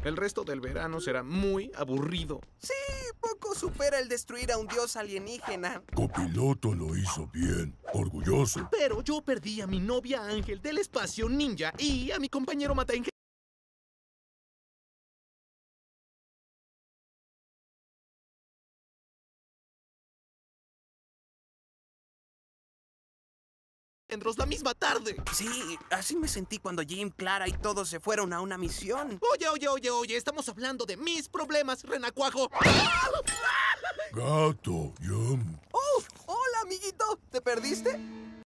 El resto del verano será muy aburrido. Sí, poco supera el destruir a un dios alienígena. Copiloto lo hizo bien. Orgulloso. Pero yo perdí a mi novia Ángel del espacio ninja y a mi compañero mata engendros la misma tarde. Sí, así me sentí cuando Jim, Clara y todos se fueron a una misión. Oye, estamos hablando de mis problemas, renacuajo. Gato, Yum. ¡Oh! ¡Hola, amiguito! ¿Te perdiste?